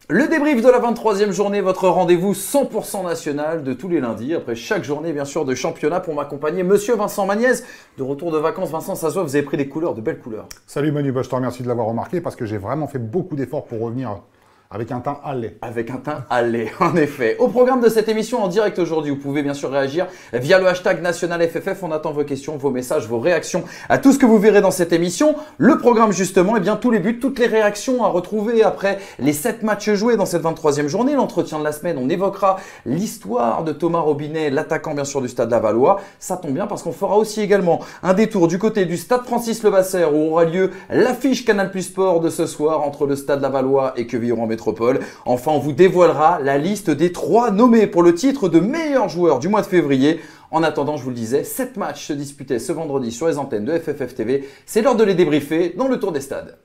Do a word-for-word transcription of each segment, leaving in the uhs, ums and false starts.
Le débrief de la vingt-troisième journée, votre rendez-vous cent pour cent national de tous les lundis, après chaque journée bien sûr de championnat pour m'accompagner. Monsieur Vincent Magnez, de retour de vacances. Vincent, ça se voit, vous avez pris des couleurs, de belles couleurs. Salut Manu, bah, je te remercie de l'avoir remarqué parce que j'ai vraiment fait beaucoup d'efforts pour revenir avec un teint allé. Avec un teint allé, en effet. Au programme de cette émission en direct aujourd'hui, vous pouvez bien sûr réagir via le hashtag National F F F. On attend vos questions, vos messages, vos réactions à tout ce que vous verrez dans cette émission. Le programme justement, et bien tous les buts, toutes les réactions à retrouver après les sept matchs joués dans cette vingt-troisième journée. L'entretien de la semaine, on évoquera l'histoire de Thomas Robinet, l'attaquant bien sûr du Stade Lavallois. Ça tombe bien parce qu'on fera aussi également un détour du côté du Stade Francis-Levasseur où aura lieu l'affiche Canal Plus Sport de ce soir entre le Stade Lavallois et Quevilly-Rouen Métropole. Enfin, on vous dévoilera la liste des trois nommés pour le titre de meilleur joueur du mois de février. En attendant, je vous le disais, sept matchs se disputaient ce vendredi sur les antennes de F F F T V. C'est l'heure de les débriefer dans le Tour des Stades.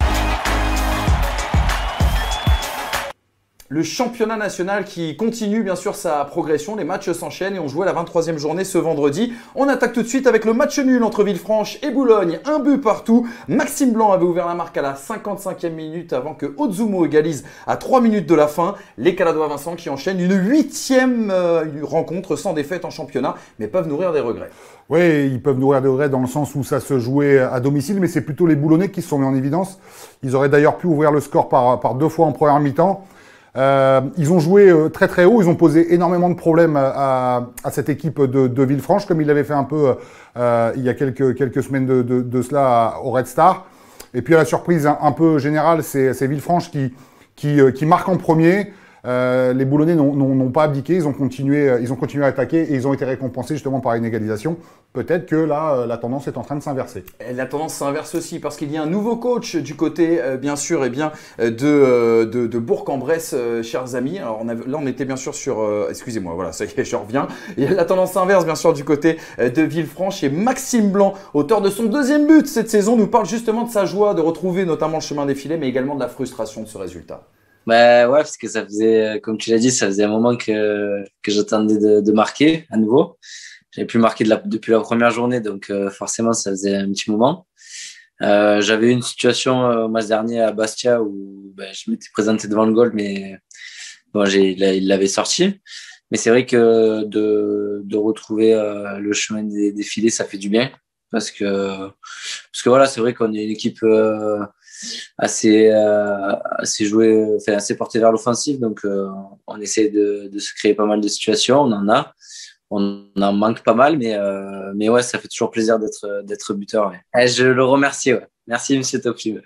Le championnat national qui continue bien sûr sa progression, les matchs s'enchaînent et on joue à la vingt-troisième journée ce vendredi. On attaque tout de suite avec le match nul entre Villefranche et Boulogne, un but partout. Maxime Blanc avait ouvert la marque à la cinquante-cinquième minute avant que Ozumo égalise à trois minutes de la fin. Les Caladois Vincent qui enchaînent une huitième euh, rencontre sans défaite en championnat, mais peuvent nourrir des regrets. Oui, ils peuvent nourrir des regrets dans le sens où ça se jouait à domicile, mais c'est plutôt les Boulonnais qui se sont mis en évidence. Ils auraient d'ailleurs pu ouvrir le score par, par deux fois en première mi-temps. Euh, ils ont joué euh, très très haut, ils ont posé énormément de problèmes à, à cette équipe de, de Villefranche, comme ils l'avaient fait un peu euh, il y a quelques, quelques semaines de, de, de cela au Red Star. Et puis à la surprise un, un peu générale, c'est Villefranche qui, qui, euh, qui marque en premier. Euh, les Boulonnais n'ont pas abdiqué, ils ont, continué, ils ont continué à attaquer et ils ont été récompensés justement par une égalisation. Peut-être que là, euh, la tendance est en train de s'inverser. La tendance s'inverse aussi parce qu'il y a un nouveau coach du côté, euh, bien sûr, et bien, euh, de, euh, de, de Bourg-en-Bresse, euh, chers amis. Alors on avait, là, on était bien sûr sur... Euh, Excusez-moi, voilà, ça y est, je reviens. Et la tendance s'inverse, bien sûr, du côté euh, de Villefranche. Et Maxime Blanc, auteur de son deuxième but cette saison, nous parle justement de sa joie de retrouver notamment le chemin des filets, mais également de la frustration de ce résultat. Bah ouais, parce que ça faisait, comme tu l'as dit, ça faisait un moment que, que j'attendais de, de marquer à nouveau. J'avais plus marqué de la, depuis la première journée, donc euh, forcément, ça faisait un petit moment. Euh, J'avais eu une situation euh, au match dernier à Bastia où bah, je m'étais présenté devant le goal, mais bon, il l'avait sorti. Mais c'est vrai que de, de retrouver euh, le chemin des, des filets, ça fait du bien. Parce que, parce que voilà, c'est vrai qu'on est une équipe euh, assez, euh, assez jouée, enfin, assez portée vers l'offensive. Donc, euh, on essaie de, de se créer pas mal de situations. On en a. On en manque pas mal, mais, euh, mais ouais, ça fait toujours plaisir d'être d'être buteur. Ouais. Et je le remercie. Ouais. Merci, monsieur Toplim.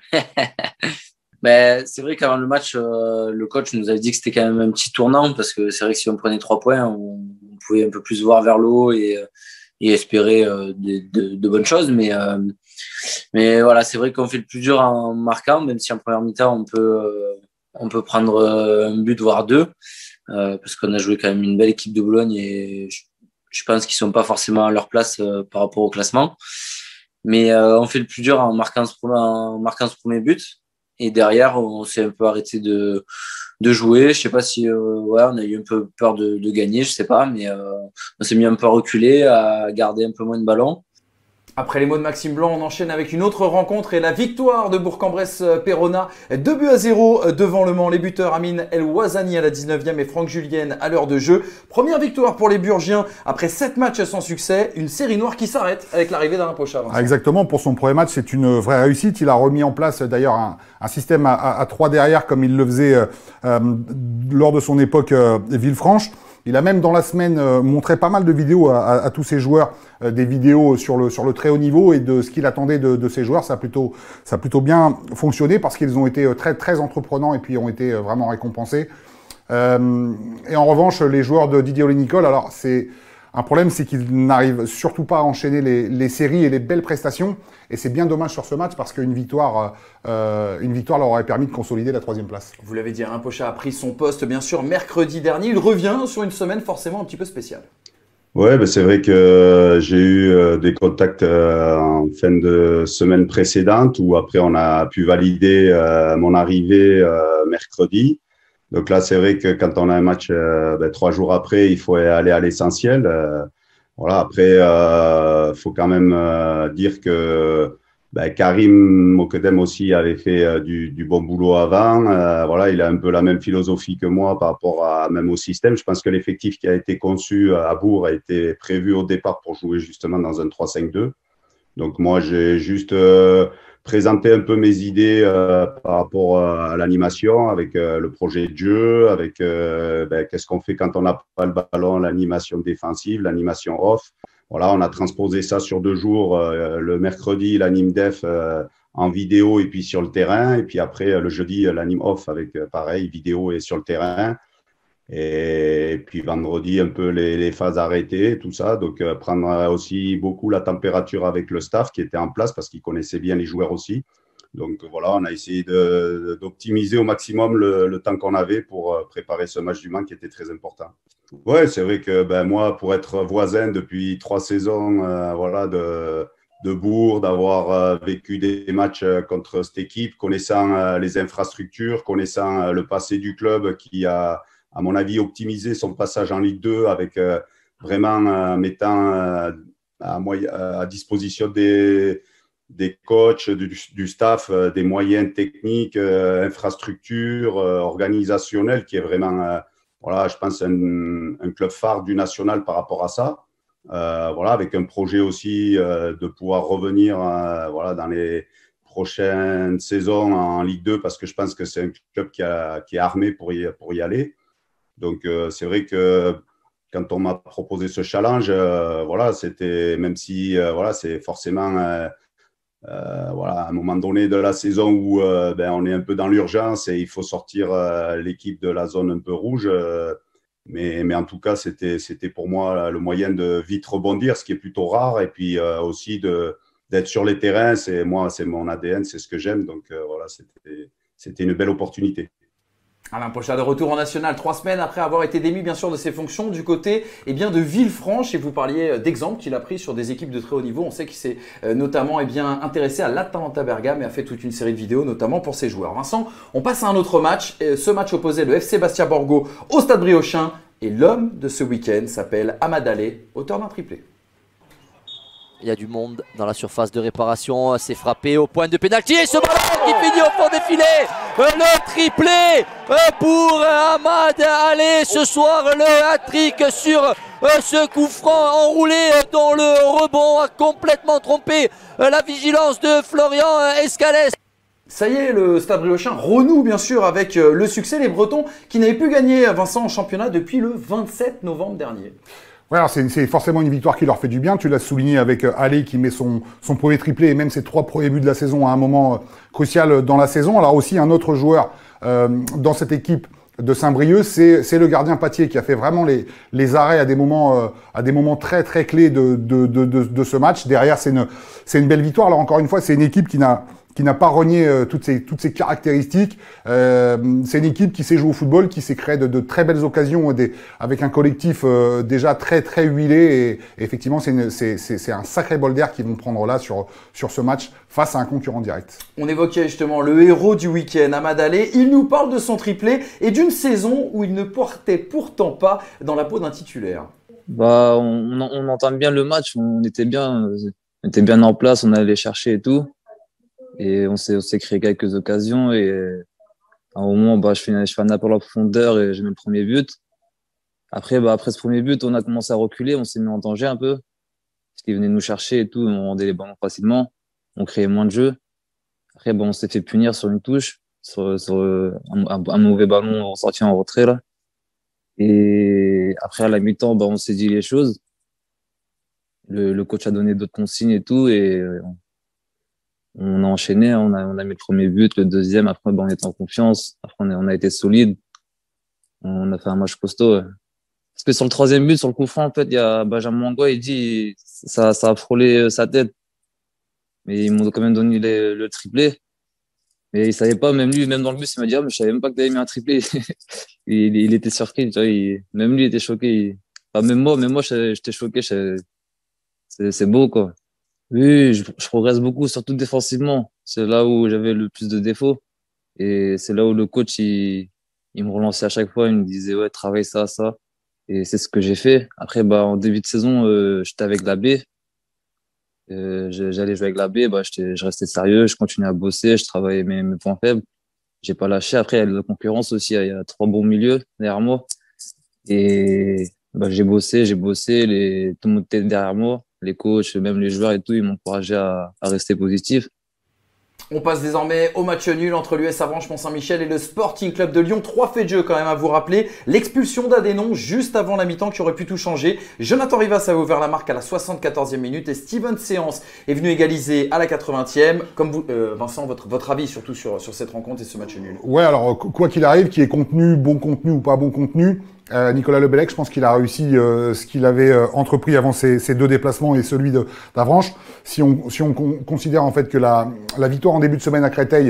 Mais c'est vrai qu'avant le match, euh, le coach nous avait dit que c'était quand même un petit tournant parce que c'est vrai que si on prenait trois points, on, on pouvait un peu plus voir vers le haut et, et espérer euh, de, de, de bonnes choses. Mais, euh, mais voilà, c'est vrai qu'on fait le plus dur en marquant, même si en première mi-temps, on peut, euh, on peut prendre un but, voire deux, euh, parce qu'on a joué quand même une belle équipe de Boulogne et je, je pense qu'ils sont pas forcément à leur place euh, par rapport au classement. Mais euh, on fait le plus dur en marquant ce, en marquant ce premier but. Et derrière, on s'est un peu arrêté de, de jouer. Je sais pas si euh, ouais, on a eu un peu peur de, de gagner, je sais pas, mais euh, on s'est mis un peu à reculer, à garder un peu moins de ballon. Après les mots de Maxime Blanc, on enchaîne avec une autre rencontre et la victoire de Bourg-en-Bresse-Perona. deux buts à zéro devant le Mans. Les buteurs Amine El Ouazani à la dix-neuvième et Franck Julienne à l'heure de jeu. Première victoire pour les Burgiens après sept matchs sans succès. Une série noire qui s'arrête avec l'arrivée d'Alain Pochard. Ah, exactement, pour son premier match, c'est une vraie réussite. Il a remis en place d'ailleurs un, un système à, à, à trois derrière comme il le faisait euh, euh, lors de son époque euh, Villefranche. Il a même dans la semaine euh, montré pas mal de vidéos à, à, à tous ses joueurs, euh, des vidéos sur le, sur le très haut niveau et de ce qu'il attendait de, de ses joueurs. Ça a plutôt, ça a plutôt bien fonctionné parce qu'ils ont été très, très entreprenants et puis ont été vraiment récompensés. Euh, et en revanche, les joueurs de Didier Olé-Nicole, alors c'est un problème, c'est qu'ils n'arrivent surtout pas à enchaîner les, les séries et les belles prestations. Et c'est bien dommage sur ce match parce qu'une victoire, euh, une victoire leur aurait permis de consolider la troisième place. Vous l'avez dit, Alain Pochard a pris son poste, bien sûr, mercredi dernier. Il revient sur une semaine forcément un petit peu spéciale. Ouais, ben c'est vrai que j'ai eu euh, des contacts euh, en fin de semaine précédente où après on a pu valider euh, mon arrivée euh, mercredi. Donc là, c'est vrai que quand on a un match euh, ben, trois jours après, il faut aller à l'essentiel. Euh, voilà. Après, euh, faut quand même euh, dire que ben, Karim Mokedem aussi avait fait euh, du, du bon boulot avant. Euh, voilà, il a un peu la même philosophie que moi par rapport à même au système. Je pense que l'effectif qui a été conçu à Bourg a été prévu au départ pour jouer justement dans un trois cinq deux. Donc moi, j'ai juste euh, présenté un peu mes idées euh, par rapport à l'animation avec euh, le projet de jeu, avec euh, ben, qu'est-ce qu'on fait quand on n'a pas le ballon, l'animation défensive, l'animation off. Voilà, on a transposé ça sur deux jours. Euh, le mercredi, l'anime def euh, en vidéo et puis sur le terrain. Et puis après, le jeudi, l'anime off avec euh, pareil, vidéo et sur le terrain. Et puis vendredi, un peu les, les phases arrêtées, tout ça. Donc, euh, prendre aussi beaucoup la température avec le staff qui était en place parce qu'ils connaissaient bien les joueurs aussi. Donc, voilà, on a essayé de, d'optimiser au maximum le, le temps qu'on avait pour euh, préparer ce match du Mans qui était très important. Ouais, c'est vrai que ben, moi, pour être voisin depuis trois saisons euh, voilà, de, de Bourg, d'avoir euh, vécu des matchs euh, contre cette équipe, connaissant euh, les infrastructures, connaissant euh, le passé du club qui a, à mon avis, optimisé son passage en Ligue deux avec euh, vraiment euh, mettant euh, à, moyen, à disposition des, des coachs, du, du staff, euh, des moyens techniques, euh, infrastructures, euh, organisationnels, qui est vraiment... Euh, Voilà, je pense un, un club phare du national par rapport à ça. Euh, voilà, avec un projet aussi euh, de pouvoir revenir euh, voilà, dans les prochaines saisons en Ligue deux parce que je pense que c'est un club qui, a, qui est armé pour y, pour y aller. Donc, euh, c'est vrai que quand on m'a proposé ce challenge, euh, voilà, c'était, même si euh, voilà, c'est forcément euh, euh, voilà, à un moment donné de la saison où euh, ben, on est un peu dans l'urgence et il faut sortir euh, l'équipe de la zone un peu rouge. Euh, mais, mais en tout cas, c'était, c'était pour moi le moyen de vite rebondir, ce qui est plutôt rare. Et puis euh, aussi de, d'être sur les terrains. C'est, moi, c'est mon A D N, c'est ce que j'aime. Donc euh, voilà, c'était, c'était une belle opportunité. Alain Pochard de retour en national trois semaines après avoir été démis bien sûr de ses fonctions du côté eh bien, de Villefranche, et vous parliez d'exemples qu'il a pris sur des équipes de très haut niveau. On sait qu'il s'est euh, notamment eh bien, intéressé à l'Atalanta Bergame et a fait toute une série de vidéos notamment pour ses joueurs. Vincent, on passe à un autre match. Et ce match opposait le F C Bastia Borgo au Stade Briochin et l'homme de ce week-end s'appelle Amad Allé, auteur d'un triplé. Il y a du monde dans la surface de réparation, c'est frappé au point de pénalty et ce ballon qui finit au fond des filets. Le triplé pour Amad Allé ce soir, le hat-trick sur ce coup franc enroulé dont le rebond a complètement trompé la vigilance de Florian Escalès. Ça y est, le Stade Briochin renoue bien sûr avec le succès. Les Bretons qui n'avaient plus gagné Vincent en championnat depuis le vingt-sept novembre dernier. Ouais, alors c'est, c'est forcément une victoire qui leur fait du bien. Tu l'as souligné avec euh, Allé qui met son, son premier triplé et même ses trois premiers buts de la saison à un moment euh, crucial dans la saison. Alors aussi un autre joueur euh, dans cette équipe de Saint-Brieuc, c'est, c'est le gardien Patier qui a fait vraiment les, les arrêts à des moments, euh, à des moments très très clés de, de, de, de, de ce match. Derrière, c'est une, c'est une belle victoire. Alors encore une fois, c'est une équipe qui n'a qui n'a pas renié euh, toutes ses toutes ses caractéristiques. Euh, c'est une équipe qui sait jouer au football, qui s'est créé de, de très belles occasions des, avec un collectif euh, déjà très très huilé. Et, et effectivement, c'est, une, c'est, c'est, c'est un sacré bol d'air qu'ils vont prendre là sur sur ce match face à un concurrent direct. On évoquait justement le héros du week-end, Amad Allé. Il nous parle de son triplé et d'une saison où il ne portait pourtant pas dans la peau d'un titulaire. Bah, on, on entend bien le match, on était bien, on était bien en place, on allait chercher et tout. Et on s'est, on s'est créé quelques occasions et à un moment, bah, je fais, je fais un appel en profondeur et je mets le premier but. Après, bah, après ce premier but, on a commencé à reculer, on s'est mis en danger un peu. Parce qu'ils venaient nous chercher et tout, on rendait les ballons facilement, on créait moins de jeux. Après, bah, on s'est fait punir sur une touche, sur, sur un, un, un mauvais ballon ressorti en retrait, là. Et après, à la mi-temps, bah, on s'est dit les choses. Le, le coach a donné d'autres consignes et tout, et on, on a enchaîné, on a, on a mis le premier but, le deuxième, après, bah, on était en confiance. Après, on a, on a été solide. On a fait un match costaud. Parce que sur le troisième but, sur le coup franc, en fait, il y a Benjamin Mangua, il dit, ça, ça a frôlé sa tête. Mais ils m'ont quand même donné le, le triplé. Mais il savait pas, même lui, même dans le bus, il m'a dit, ah, mais je savais même pas que t'avais mis un triplé. il, il était surpris, tu vois, il, même lui, il était choqué. Il, enfin, même moi, même moi, j'étais choqué, je, c'est, c'est beau, quoi. Oui, je, je progresse beaucoup, surtout défensivement. C'est là où j'avais le plus de défauts. Et c'est là où le coach, il, il me relançait à chaque fois, il me disait, ouais, travaille ça, ça. Et c'est ce que j'ai fait. Après, bah, en début de saison, euh, j'étais avec la B. Euh, J'allais jouer avec la B, bah, je restais sérieux, je continuais à bosser, je travaillais mes, mes points faibles. J'ai pas lâché. Après, il y a de la concurrence aussi. Il y a trois bons milieux derrière moi. Et bah, j'ai bossé, j'ai bossé. Les, tout le monde était derrière moi. Les coachs, même les joueurs et tout, ils m'ont encouragé à, à rester positif. On passe désormais au match nul entre l'U S Avranches Mont-Saint-Michel et le Sporting Club de Lyon. Trois faits de jeu quand même à vous rappeler. L'expulsion d'Adénon juste avant la mi-temps qui aurait pu tout changer. Jonathan Rivas a ouvert la marque à la soixante-quatorzième minute et Steven Séance est venu égaliser à la quatre-vingtième. Comme vous, euh, Vincent, votre, votre avis surtout sur, sur cette rencontre et ce match nul? Ouais, alors quoi qu'il arrive, qu'il y ait contenu, bon contenu ou pas bon contenu, Euh, Nicolas Lebellec, je pense qu'il a réussi euh, ce qu'il avait euh, entrepris avant ses, ses deux déplacements et celui de d'Avranches. Si on, si on con, considère en fait que la, la victoire en début de semaine à Créteil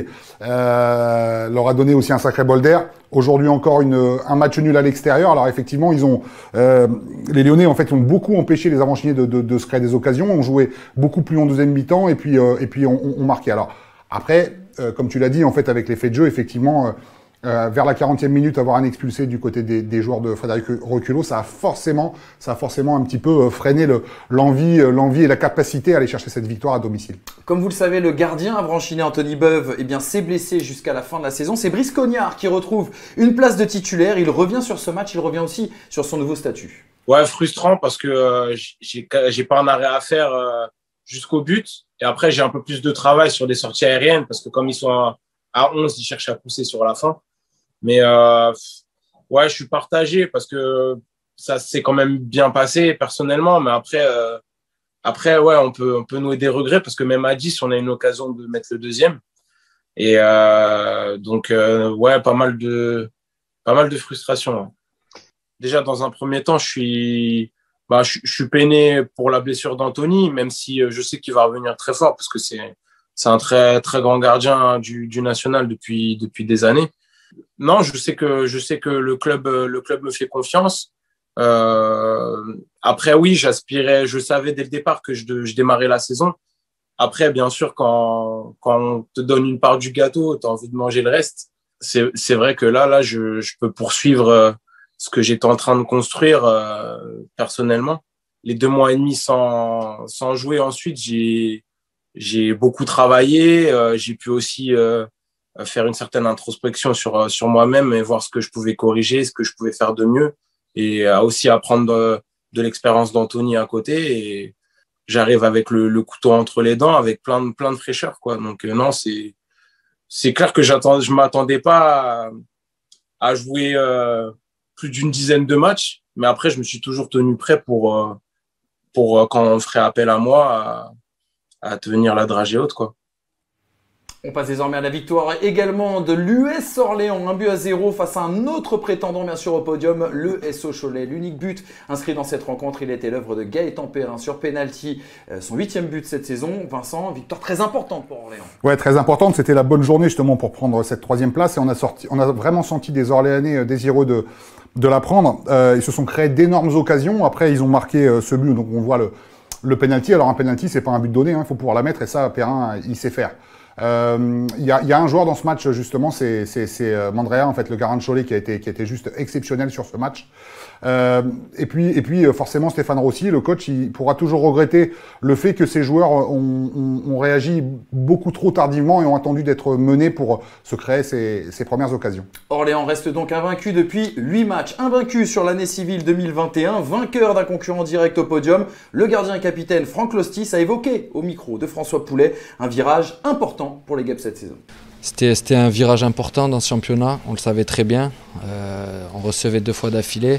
euh, leur a donné aussi un sacré bol d'air. Aujourd'hui encore une, un match nul à l'extérieur. Alors effectivement, ils ont euh, les Lyonnais en fait ont beaucoup empêché les Avranchiniers de, de, de se créer des occasions. On jouait beaucoup plus en deuxième mi-temps et puis euh, et puis on, on, on marquait. Alors après, euh, comme tu l'as dit, en fait avec les faits de jeu, effectivement. Euh, Euh, vers la quarantième minute, avoir un expulsé du côté des, des joueurs de Frédéric Reculot, ça a forcément, ça a forcément un petit peu euh, freiné le, l'envie, euh, l'envie et la capacité à aller chercher cette victoire à domicile. Comme vous le savez, le gardien avranchinais Anthony Beuve eh bien, s'est blessé jusqu'à la fin de la saison. C'est Brice Cognard qui retrouve une place de titulaire. Il revient sur ce match, il revient aussi sur son nouveau statut. Ouais, frustrant parce que euh, j'ai, j'ai pas un arrêt à faire euh, jusqu'au but. Et après, j'ai un peu plus de travail sur des sorties aériennes parce que comme ils sont à, à onze, ils cherchent à pousser sur la fin. Mais euh, ouais, je suis partagé parce que ça s'est quand même bien passé personnellement. Mais après, euh, après ouais, on peut, on peut nouer des regrets parce que même à dix, on a une occasion de mettre le deuxième. Et euh, donc, euh, ouais, pas mal de, pas mal de frustration. Ouais. Déjà, dans un premier temps, je suis, bah, je, je suis peiné pour la blessure d'Anthony, même si je sais qu'il va revenir très fort parce que c'est, c'est un très, très grand gardien du, du national depuis, depuis des années. Non, je sais que je sais que le club le club me fait confiance. Euh, après, oui, j'aspirais, je savais dès le départ que je, je démarrais la saison. Après, bien sûr, quand quand on te donne une part du gâteau, tu as envie de manger le reste. C'est c'est vrai que là là, je je peux poursuivre ce que j'étais en train de construire euh, personnellement. Les deux mois et demi sans sans jouer ensuite, j'ai j'ai beaucoup travaillé. Euh, j'ai pu aussi euh, faire une certaine introspection sur sur moi-même et voir ce que je pouvais corriger, ce que je pouvais faire de mieux et aussi apprendre de, de l'expérience d'Anthony à côté et j'arrive avec le, le couteau entre les dents avec plein de plein de fraîcheur quoi. Donc non, c'est c'est clair que j'attends je m'attendais pas à, à jouer euh, plus d'une dizaine de matchs, mais après je me suis toujours tenu prêt pour euh, pour euh, quand on ferait appel à moi à, à tenir la dragée haute quoi. On passe désormais à la victoire également de l'U S Orléans, un but à zéro face à un autre prétendant bien sûr au podium, le S O Cholet. L'unique but inscrit dans cette rencontre, il était l'œuvre de Gaëtan Perrin sur penalty, son huitième but de cette saison. Vincent, victoire très importante pour Orléans. Ouais, très importante. C'était la bonne journée justement pour prendre cette troisième place et on a sorti, on a vraiment senti des Orléanais désireux de de la prendre. Euh, ils se sont créés d'énormes occasions. Après, ils ont marqué euh, ce but, donc on voit le le penalty. Alors un penalty, c'est pas un but donné, il hein, faut pouvoir la mettre et ça, Perrin, il sait faire. Il euh, y, a, y a un joueur dans ce match justement, c'est c'est Mandrea en fait, le gardien de Cholet qui a été qui a été juste exceptionnel sur ce match. Euh, et puis et puis forcément Stéphane Rossi, le coach, il pourra toujours regretter le fait que ces joueurs ont, ont, ont réagi beaucoup trop tardivement et ont attendu d'être menés pour se créer ces, ces premières occasions. Orléans reste donc invaincu depuis huit matchs, invaincu sur l'année civile deux mille vingt et un, vainqueur d'un concurrent direct au podium. Le gardien et capitaine Franck Lostis a évoqué au micro de François Poulet un virage important pour les Guêpes cette saison. C'était, c'était un virage important dans ce championnat, on le savait très bien. Euh, on recevait deux fois d'affilée.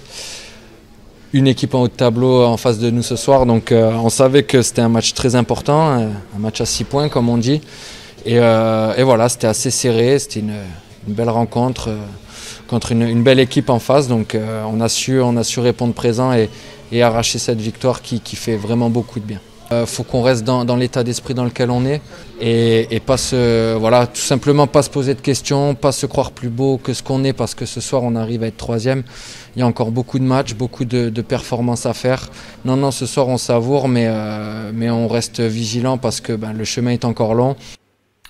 Une équipe en haut de tableau en face de nous ce soir, donc euh, on savait que c'était un match très important, un match à six points comme on dit. Et, euh, et voilà, c'était assez serré, c'était une, une belle rencontre euh, contre une, une belle équipe en face. Donc euh, on, a su, on a su répondre présent et, et arracher cette victoire qui, qui fait vraiment beaucoup de bien. Il euh, faut qu'on reste dans, dans l'état d'esprit dans lequel on est et, et pas se, voilà, tout simplement pas se poser de questions, pas se croire plus beau que ce qu'on est parce que ce soir on arrive à être troisième. Il y a encore beaucoup de matchs, beaucoup de, de performances à faire. Non, non, ce soir on savoure mais, euh, mais on reste vigilant parce que ben, le chemin est encore long.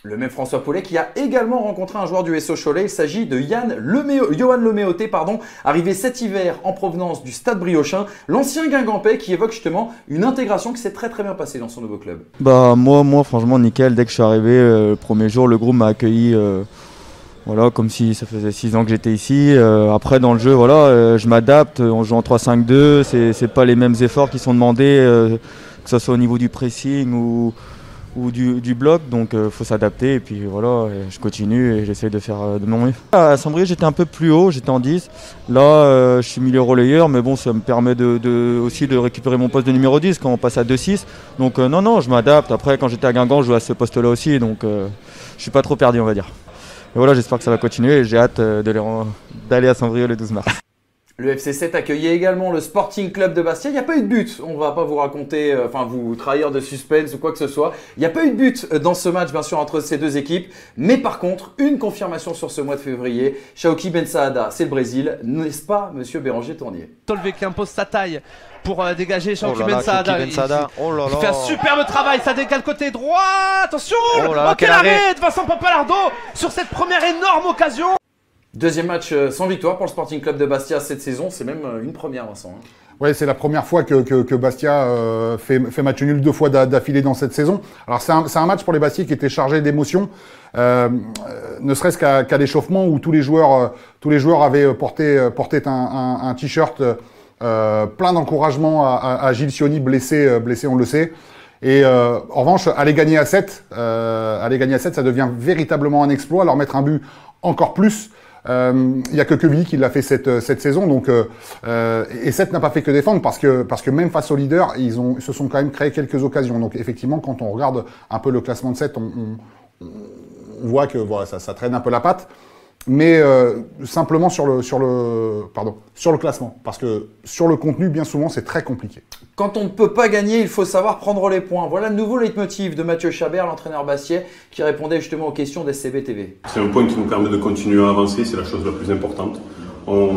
Le même François Paulet qui a également rencontré un joueur du S O Cholet. Il s'agit de Yann Leméo, Johan Leméoté, pardon, arrivé cet hiver en provenance du Stade Briochin. L'ancien Guingampais qui évoque justement une intégration qui s'est très très bien passée dans son nouveau club. Bah moi, moi franchement nickel. Dès que je suis arrivé, euh, le premier jour, le groupe m'a accueilli euh, voilà, comme si ça faisait six ans que j'étais ici. Euh, après dans le jeu, voilà, euh, je m'adapte. On joue en trois cinq deux. C'est c'est pas les mêmes efforts qui sont demandés, euh, que ce soit au niveau du pressing ou ou du, du bloc, donc il euh, faut s'adapter et puis voilà, et je continue et j'essaie de faire euh, de mon mieux. À Saint-Brieuc j'étais un peu plus haut, j'étais en dix, là euh, je suis milieu relayeur, mais bon ça me permet de, de, aussi de récupérer mon poste de numéro dix quand on passe à deux six, donc euh, non non je m'adapte. Après quand j'étais à Guingamp je jouais à ce poste là aussi, donc euh, je suis pas trop perdu on va dire. Et voilà, j'espère que ça va continuer et j'ai hâte euh, d'aller à Saint-Brieuc le douze mars. Le F C sept accueillait également le Sporting Club de Bastia. Il n'y a pas eu de but. On ne va pas vous raconter, euh, enfin vous trahir de suspense ou quoi que ce soit. Il n'y a pas eu de but dans ce match, bien sûr, entre ces deux équipes. Mais par contre, une confirmation sur ce mois de février. Shaoki Ben Saada, c'est le Brésil. N'est-ce pas, monsieur Béranger Tournier? Tolvé qui impose sa taille pour euh, dégager Shaoki oh Ben Saada. Ben Saada. Il, oh là là. il fait un superbe travail. Ça décale côté droit. Attention. Oh, là là, oh quel quel arrêt arrêt de Vincent Papalardo sur cette première énorme occasion. Deuxième match sans victoire pour le Sporting Club de Bastia cette saison. C'est même une première, Vincent. Ouais, c'est la première fois que, que, que Bastia euh, fait, fait match nul deux fois d'affilée dans cette saison. Alors c'est un, un match pour les Bastiais qui était chargé d'émotions, euh, ne serait-ce qu'à qu'à l'échauffement où tous les joueurs, euh, tous les joueurs avaient porté, porté un, un, un t-shirt euh, plein d'encouragement à, à, à Gilles Sioni, blessé, blessé on le sait. Et euh, en revanche, aller gagner à sept, euh, aller gagner à sept, ça devient véritablement un exploit. Leur mettre un but encore plus. Il euh, n'y a que Quevilly qui l'a fait cette, cette saison, donc euh, euh, et sept n'a pas fait que défendre parce que parce que même face aux leaders, ils ont ils se sont quand même créé quelques occasions. Donc effectivement, quand on regarde un peu le classement de sept, on, on, on voit que voilà, ça, ça traîne un peu la patte. Mais euh, simplement sur le sur le pardon sur le classement, parce que sur le contenu, bien souvent, c'est très compliqué. Quand on ne peut pas gagner, il faut savoir prendre les points. Voilà le nouveau leitmotiv de Mathieu Chabert, l'entraîneur bastiais, qui répondait justement aux questions d'S C B T V. C'est un point qui nous permet de continuer à avancer, c'est la chose la plus importante. On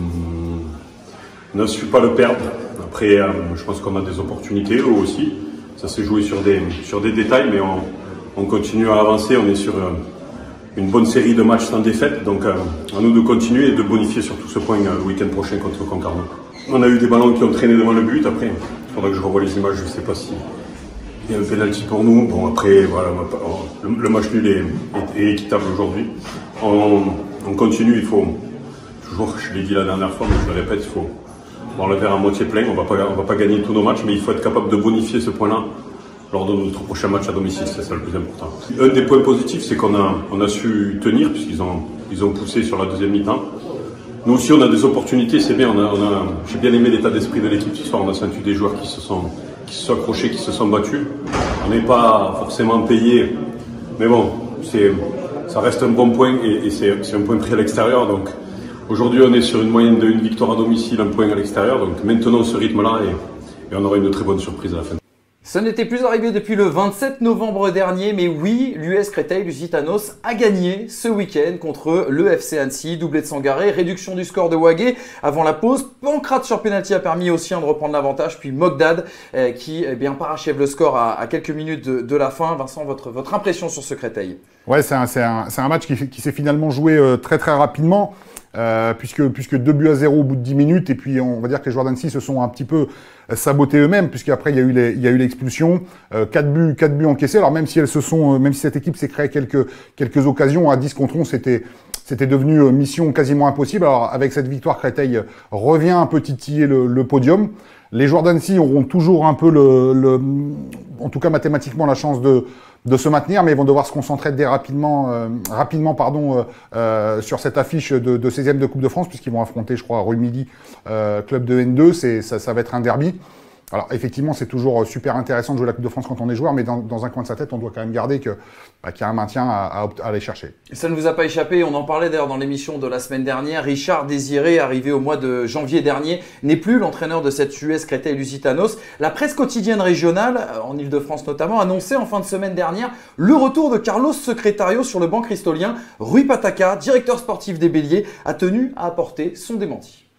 n'a su pas le perdre. Après, euh, je pense qu'on a des opportunités, eux aussi. Ça s'est joué sur des sur des détails, mais on, on continue à avancer. On est sur euh, une bonne série de matchs sans défaite, donc euh, à nous de continuer et de bonifier surtout ce point euh, le week-end prochain contre Concarneau. On a eu des ballons qui ont traîné devant le but, après il faudra que je revoie les images, je ne sais pas si il y a un penalty pour nous. Bon après voilà, le, le match nul est, est, est équitable aujourd'hui. On, on continue, il faut, toujours, je l'ai dit la dernière fois, mais je le répète, il faut voir le verre à moitié plein. On ne va pas gagner tous nos matchs, mais il faut être capable de bonifier ce point-là lors de notre prochain match à domicile, c'est ça le plus important. Un des points positifs, c'est qu'on a, on a su tenir, puisqu'ils ont, ils ont poussé sur la deuxième mi-temps. Nous aussi, on a des opportunités, c'est bien. On a, on a, j'ai bien aimé l'état d'esprit de l'équipe ce soir. On a senti des joueurs qui se sont, qui se sont accrochés, qui se sont battus. On n'est pas forcément payé, mais bon, c'est, ça reste un bon point et, et c'est, c'est un point pris à l'extérieur. Donc aujourd'hui, on est sur une moyenne de une victoire à domicile, un point à l'extérieur. Donc maintenons ce rythme-là et, et on aura une très bonne surprise à la fin. Ce n'était plus arrivé depuis le vingt-sept novembre dernier, mais oui, l'U S Créteil-Lusitanos a gagné ce week-end contre le F C Annecy, doublé de Sangaré, réduction du score de Wagué avant la pause. Pancrate sur penalty a permis aussi de reprendre l'avantage, puis Mogdad euh, qui eh bien, parachève le score à, à quelques minutes de, de la fin. Vincent, votre, votre impression sur ce Créteil? Ouais, c'est un, c'est un, c'est un match qui, qui s'est finalement joué euh, très très rapidement. Euh, puisque puisque deux buts à zéro au bout de dix minutes, et puis on va dire que les joueurs d'Annecy se sont un petit peu sabotés eux-mêmes, puisqu'après il y a eu les, il y a eu l'expulsion, euh, quatre buts quatre buts encaissés. Alors même si elles se sont, même si cette équipe s'est créé quelques quelques occasions à dix contre onze, c'était c'était devenu mission quasiment impossible. Alors avec cette victoire, Créteil revient un peu titiller le, le podium. Les joueurs d'Annecy auront toujours un peu le, le, en tout cas mathématiquement, la chance de de se maintenir, mais ils vont devoir se concentrer dès rapidement, euh, rapidement pardon, euh, euh, sur cette affiche de, de seizième de Coupe de France, puisqu'ils vont affronter, je crois, Rumilly, euh, club de N deux. C'est, ça, ça va être un derby. Alors effectivement, c'est toujours super intéressant de jouer la Coupe de France quand on est joueur, mais dans, dans un coin de sa tête, on doit quand même garder que, bah, qu'il y a un maintien à, à, à aller chercher. Ça ne vous a pas échappé, on en parlait d'ailleurs dans l'émission de la semaine dernière. Richard Désiré, arrivé au mois de janvier dernier, n'est plus l'entraîneur de cette U S Créteil-Lusitanos. La presse quotidienne régionale, en Ile-de-France notamment, annonçait en fin de semaine dernière le retour de Carlos Secretario sur le banc cristolien. Rui Pataka, directeur sportif des Béliers, a tenu à apporter son démenti.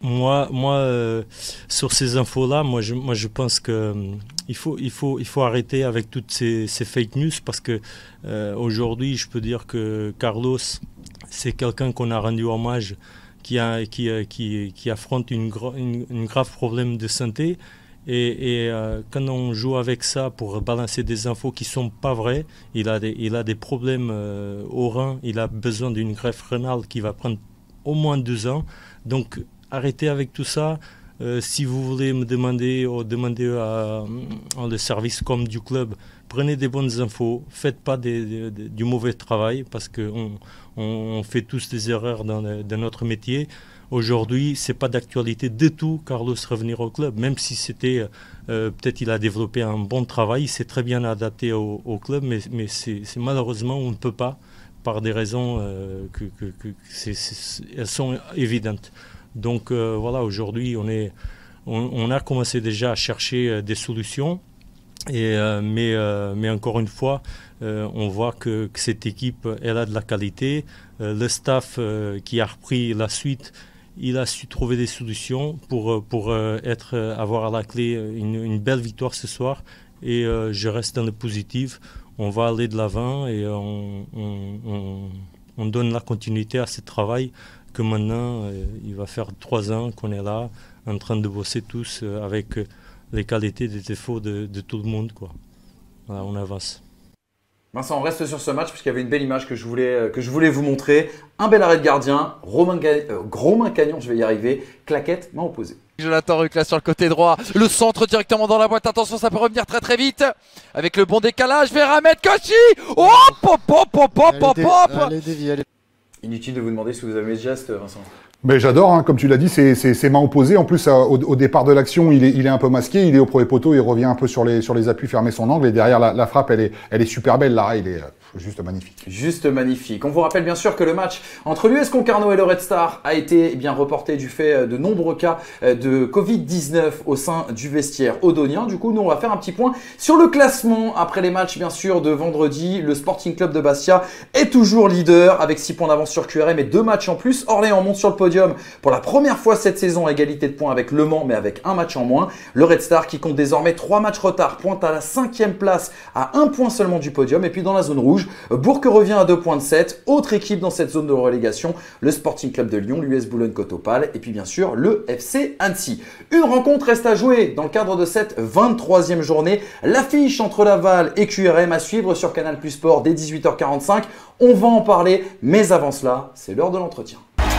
Moi, moi euh, sur ces infos-là, moi je, moi je pense que euh, il faut, il faut, il faut arrêter avec toutes ces, ces fake news parce que euh, aujourd'hui, je peux dire que Carlos, c'est quelqu'un qu'on a rendu hommage, qui, a, qui, qui, qui affronte une, une, une grave problème de santé. Et, et euh, quand on joue avec ça pour balancer des infos qui ne sont pas vraies, il a des, il a des problèmes euh, au rein, il a besoin d'une greffe rénale qui va prendre au moins deux ans. Donc arrêtez avec tout ça. Euh, si vous voulez me demander ou demander à, à le service comme du club, prenez des bonnes infos, faites pas des, des, du mauvais travail parce qu'on on, on fait tous des erreurs dans, le, dans notre métier. Aujourd'hui, ce n'est pas d'actualité du tout, Carlos revenir au club, même si c'était, euh, peut-être il a développé un bon travail, il s'est très bien adapté au, au club, mais, mais c'est, c'est malheureusement, on ne peut pas, par des raisons euh, que, que, que c'est, c'est, elles sont évidentes. Donc euh, voilà, aujourd'hui, on, est, on, on a commencé déjà à chercher euh, des solutions, et, euh, mais, euh, mais encore une fois, euh, on voit que, que cette équipe, elle a de la qualité. Euh, le staff euh, qui a repris la suite, il a su trouver des solutions pour, pour être, avoir à la clé une, une belle victoire ce soir. Et euh, je reste dans le positif. On va aller de l'avant et on, on, on, on donne la continuité à ce travail que maintenant, euh, il va faire trois ans qu'on est là, en train de bosser tous euh, avec les qualités et les défauts de, de tout le monde, quoi. Voilà, on avance. Vincent, on reste sur ce match puisqu'il y avait une belle image que je voulais, que je voulais vous montrer. Un bel arrêt de gardien, Romain, euh, Romain Cagnon, je vais y arriver, claquette, main opposée. Jonathan Ruclas sur le côté droit, le centre directement dans la boîte, attention ça peut revenir très très vite, avec le bon décalage vers Ahmed Kochi. Oh, pop, pop, pop, pop, pop, pop. Allez, dévie, allez. Inutile de vous demander si vous avez mes gestes, Vincent. Mais j'adore, hein, comme tu l'as dit, c'est, c'est, c'est main opposée. En plus, euh, au, au départ de l'action, il est, il est un peu masqué, il est au premier poteau, il revient un peu sur les, sur les appuis, fermer son angle, et derrière la, la frappe, elle est, elle est super belle. Là, il est euh, juste magnifique. Juste magnifique. On vous rappelle bien sûr que le match entre l'U S Concarneau et le Red Star a été eh bien reporté du fait de nombreux cas de covid dix-neuf au sein du vestiaire odonien. Du coup, nous, on va faire un petit point sur le classement après les matchs, bien sûr, de vendredi. Le Sporting Club de Bastia est toujours leader avec six points d'avance sur Q R M et deux matchs en plus. Orléans monte sur le podium pour la première fois cette saison, égalité de points avec Le Mans, mais avec un match en moins. Le Red Star qui compte désormais trois matchs retard pointe à la cinquième place à un point seulement du podium. Et puis dans la zone rouge, Bourg revient à deux points de sept. Autre équipe dans cette zone de relégation, le Sporting Club de Lyon, l'U S Boulogne-Côte-Opale et puis bien sûr le F C Annecy. Une rencontre reste à jouer dans le cadre de cette vingt-troisième journée. L'affiche entre Laval et Q R M à suivre sur Canal Plus Sport dès dix-huit heures quarante-cinq. On va en parler, mais avant cela, c'est l'heure de l'entretien.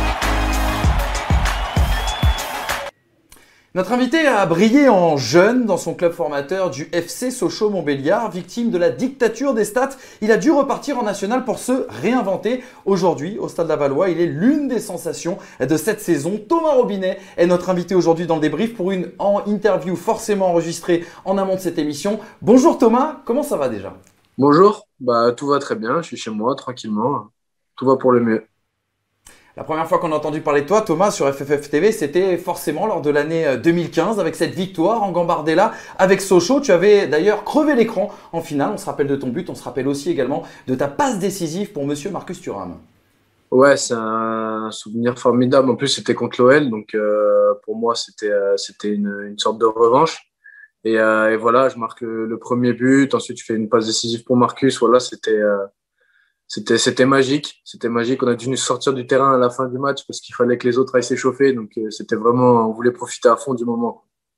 Notre invité a brillé en jeune dans son club formateur du F C Sochaux-Montbéliard. Victime de la dictature des stats, il a dû repartir en national pour se réinventer. Aujourd'hui, au Stade Lavallois, il est l'une des sensations de cette saison. Thomas Robinet est notre invité aujourd'hui dans le débrief pour une interview forcément enregistrée en amont de cette émission. Bonjour Thomas, comment ça va déjà? Bonjour, bah, tout va très bien, je suis chez moi tranquillement, tout va pour le mieux. La première fois qu'on a entendu parler de toi, Thomas, sur F F F T V, c'était forcément lors de l'année deux mille quinze avec cette victoire en Gambardella avec Sochaux. Tu avais d'ailleurs crevé l'écran en finale. On se rappelle de ton but, on se rappelle aussi également de ta passe décisive pour monsieur Marcus Thuram. Ouais, c'est un souvenir formidable. En plus, c'était contre l'O L, donc euh, pour moi, c'était euh, c'était une, une sorte de revanche. Et, euh, et voilà, je marque le, le premier but. Ensuite, je fais une passe décisive pour Marcus. Voilà, c'était... Euh, C'était, c'était magique, c'était magique. On a dû nous sortir du terrain à la fin du match parce qu'il fallait que les autres aillent s'échauffer. Donc, c'était vraiment, on voulait profiter à fond du moment.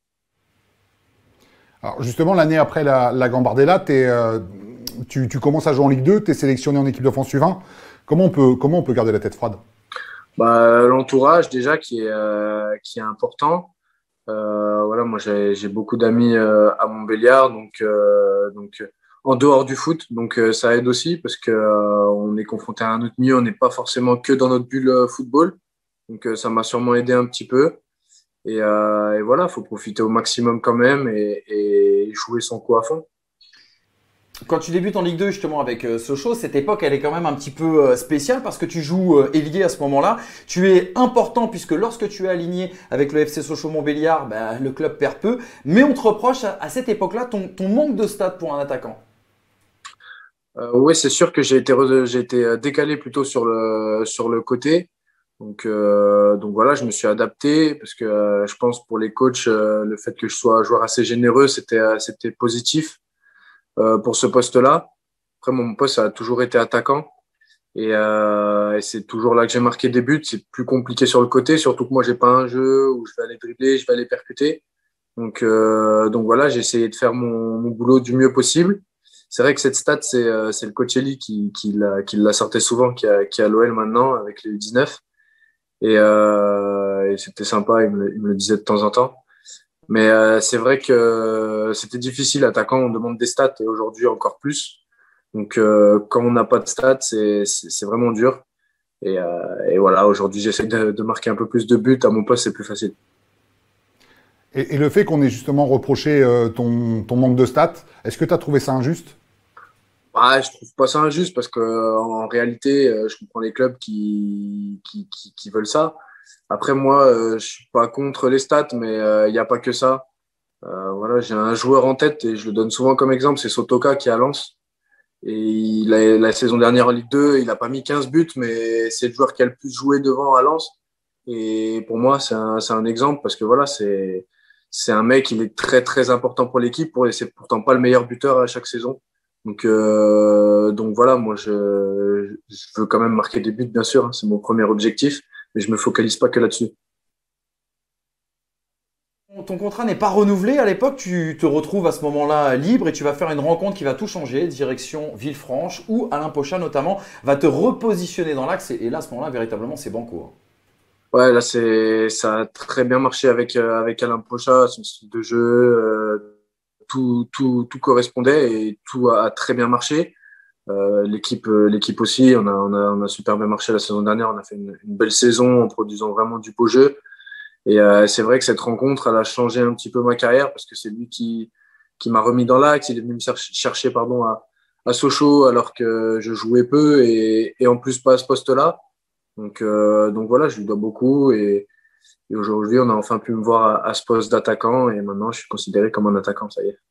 Alors, justement, l'année après la, la Gambardella, t'es, euh, tu, tu commences à jouer en Ligue deux, tu es sélectionné en équipe de France U vingt. Comment on peut, comment on peut garder la tête froide? Bah, l'entourage, déjà, qui est, euh, qui est important. Euh, voilà, moi, j'ai, j'ai beaucoup d'amis euh, à Montbéliard. Donc, euh, donc en dehors du foot, donc euh, ça aide aussi parce que euh, on est confronté à un autre milieu, on n'est pas forcément que dans notre bulle euh, football, donc euh, ça m'a sûrement aidé un petit peu et, euh, et voilà, faut profiter au maximum quand même et, et jouer son coup à fond. Quand tu débutes en Ligue deux justement avec euh, Sochaux, cette époque elle est quand même un petit peu euh, spéciale parce que tu joues euh, ailier à ce moment-là. Tu es important puisque lorsque tu es aligné avec le F C Sochaux-Montbéliard, bah, le club perd peu. Mais on te reproche à, à cette époque-là ton, ton manque de stats pour un attaquant. Euh, oui, c'est sûr que j'ai été, j'ai été décalé plutôt sur le, sur le côté. Donc, euh, donc voilà, je me suis adapté parce que euh, je pense pour les coachs, euh, le fait que je sois un joueur assez généreux, c'était euh, c'était positif euh, pour ce poste-là. Après, mon poste, ça a toujours été attaquant. Et, euh, et c'est toujours là que j'ai marqué des buts. C'est plus compliqué sur le côté, surtout que moi, j'ai pas un jeu où je vais aller dribbler, je vais aller percuter. Donc, euh, donc voilà, j'ai essayé de faire mon, mon boulot du mieux possible. C'est vrai que cette stat, c'est euh, c'est le coach Elie qui, qui, la, qui la sortait souvent, qui a, qui a l'O L maintenant avec les U dix-neuf. Et, euh, et c'était sympa, il me, il me le disait de temps en temps. Mais euh, c'est vrai que c'était difficile. Attaquant, on demande des stats et aujourd'hui encore plus. Donc, euh, quand on n'a pas de stats, c'est, c'est, c'est vraiment dur. Et, euh, et voilà, aujourd'hui, j'essaie de, de marquer un peu plus de buts. À mon poste, c'est plus facile. Et, et le fait qu'on ait justement reproché euh, ton, ton manque de stats, est-ce que tu as trouvé ça injuste? Ah, je trouve pas ça injuste parce que en réalité, euh, je comprends les clubs qui, qui, qui, qui veulent ça. Après, moi, euh, je suis pas contre les stats, mais il euh, n'y a pas que ça. Euh, voilà, j'ai un joueur en tête et je le donne souvent comme exemple, c'est Sotoka qui est à Lens. Et il a, la saison dernière en Ligue deux, il a pas mis quinze buts, mais c'est le joueur qui a le plus joué devant à Lens. Et pour moi, c'est un, c'est un exemple parce que voilà, c'est, c'est un mec, il est très très important pour l'équipe. Pour, c'est pourtant pas le meilleur buteur à chaque saison. Donc, euh, donc voilà, moi je, je veux quand même marquer des buts, bien sûr, hein, c'est mon premier objectif, mais je me focalise pas que là-dessus. Ton contrat n'est pas renouvelé à l'époque, tu te retrouves à ce moment-là libre et tu vas faire une rencontre qui va tout changer, direction Villefranche, où Alain Pocha notamment va te repositionner dans l'axe et là à ce moment-là véritablement c'est banco. Ouais, là c'est ça a très bien marché avec euh, avec Alain Pocha, son style de jeu, euh, tout tout tout correspondait et tout a, a très bien marché. Euh, l'équipe l'équipe aussi, on a on a on a super bien marché la saison dernière, on a fait une, une belle saison en produisant vraiment du beau jeu. Et euh, c'est vrai que cette rencontre, elle a changé un petit peu ma carrière parce que c'est lui qui qui m'a remis dans l'axe. Il est venu me chercher, chercher pardon à à Sochaux alors que je jouais peu et et en plus pas à ce poste-là. Donc euh, donc voilà, je lui dois beaucoup et, et aujourd'hui on a enfin pu me voir à, à ce poste d'attaquant et maintenant je suis considéré comme un attaquant, ça y est.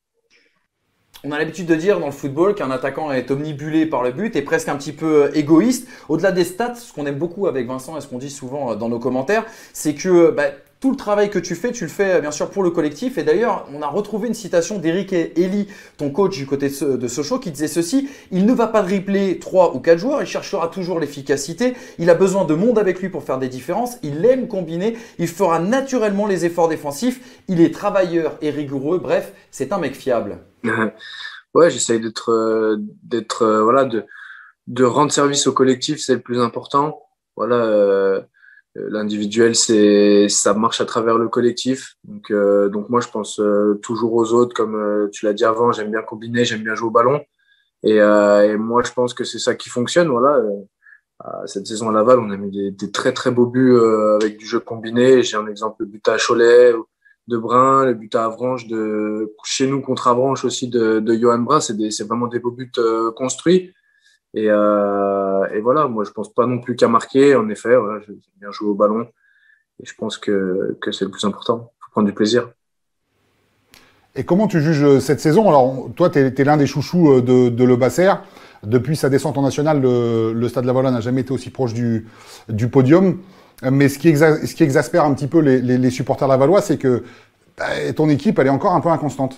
On a l'habitude de dire dans le football qu'un attaquant est omnibulé par le but et presque un petit peu égoïste. Au-delà des stats, ce qu'on aime beaucoup avec Vincent et ce qu'on dit souvent dans nos commentaires, c'est que bah, tout le travail que tu fais, tu le fais bien sûr pour le collectif. Et d'ailleurs, on a retrouvé une citation d'Eric Elie, ton coach du côté de Sochaux, qui disait ceci: il ne va pas dribbler trois ou quatre joueurs, il cherchera toujours l'efficacité. Il a besoin de monde avec lui pour faire des différences. Il aime combiner, il fera naturellement les efforts défensifs. Il est travailleur et rigoureux. Bref, c'est un mec fiable. Ouais, j'essaye d'être, euh, d'être, euh, voilà, de, de rendre service au collectif, c'est le plus important. Voilà, euh, l'individuel, c'est, ça marche à travers le collectif. Donc, euh, donc moi, je pense euh, toujours aux autres, comme euh, tu l'as dit avant. J'aime bien combiner, j'aime bien jouer au ballon. Et, euh, et moi, je pense que c'est ça qui fonctionne. Voilà. Euh, cette saison à Laval, on a mis des, des très très beaux buts euh, avec du jeu combiné. J'ai un exemple, le but à Cholet de Brun, le but à Avranches de chez nous contre Avranches aussi de, de Johan Brun, c'est des, c'est vraiment des beaux buts euh, construits. Et, euh, et voilà, moi je pense pas non plus qu'à marquer. En effet, voilà, j'aime bien jouer au ballon et je pense que, que c'est le plus important. Il faut prendre du plaisir. Et comment tu juges cette saison? Alors toi, tu es l'un des chouchous de, de Le Basser. Depuis sa descente en nationale, le, le Stade Lavallois n'a jamais été aussi proche du, du podium. Mais ce qui, exa ce qui exaspère un petit peu les, les, les supporters lavallois, c'est que bah, ton équipe, elle est encore un peu inconstante.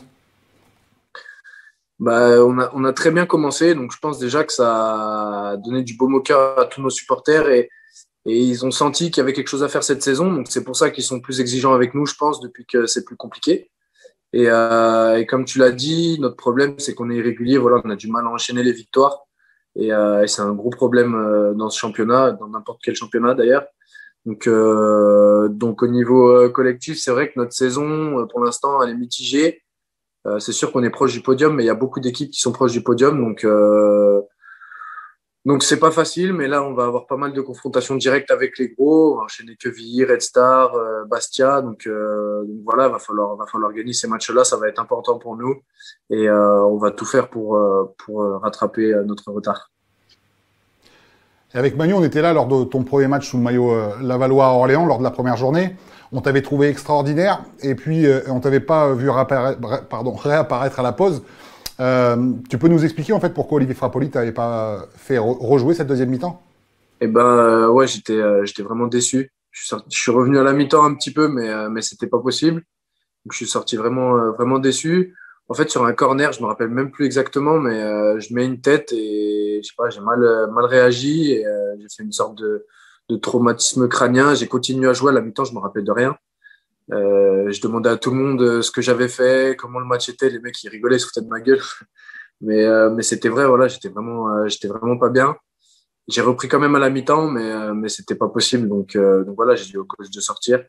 Bah, on a, on a très bien commencé, donc je pense déjà que ça a donné du baume au cœur à tous nos supporters et, et ils ont senti qu'il y avait quelque chose à faire cette saison. Donc c'est pour ça qu'ils sont plus exigeants avec nous, je pense, depuis que c'est plus compliqué. Et, euh, et comme tu l'as dit, notre problème, c'est qu'on est irrégulier. Voilà, on a du mal à enchaîner les victoires et, euh, et c'est un gros problème euh, dans ce championnat, dans n'importe quel championnat d'ailleurs. Donc, euh, donc au niveau euh, collectif, c'est vrai que notre saison, euh, pour l'instant, elle est mitigée. Euh, c'est sûr qu'on est proche du podium, mais il y a beaucoup d'équipes qui sont proches du podium. Donc, euh, donc c'est pas facile, mais là, on va avoir pas mal de confrontations directes avec les gros. On va enchaîner Quevilly, Red Star, euh, Bastia. Donc, euh, donc voilà, va falloir, va falloir gagner ces matchs-là. Ça va être important pour nous et euh, on va tout faire pour, euh, pour rattraper notre retard. Et avec Manu, on était là lors de ton premier match sous le maillot euh, lavallois à Orléans, lors de la première journée. On t'avait trouvé extraordinaire et puis euh, on t'avait pas vu pardon, réapparaître à la pause. Euh, tu peux nous expliquer en fait pourquoi Olivier Frappoli t'avait pas fait re rejouer cette deuxième mi-temps? Et ben euh, ouais, j'étais euh, j'étais vraiment déçu. Je suis, sorti, je suis revenu à la mi-temps un petit peu, mais euh, mais c'était pas possible. Donc je suis sorti vraiment euh, vraiment déçu. En fait, sur un corner, je me rappelle même plus exactement, mais euh, je mets une tête et je sais pas, j'ai mal mal réagi et euh, j'ai fait une sorte de de traumatisme crânien. J'ai continué à jouer à la mi-temps, je me rappelle de rien. Euh, je demandais à tout le monde ce que j'avais fait, comment le match était. Les mecs ils rigolaient, ils se foutaient de ma gueule. Mais euh, mais c'était vrai, voilà, j'étais vraiment euh, j'étais vraiment pas bien. J'ai repris quand même à la mi-temps, mais, euh, mais c'était pas possible. Donc, euh, donc voilà, j'ai dit au coach de sortir.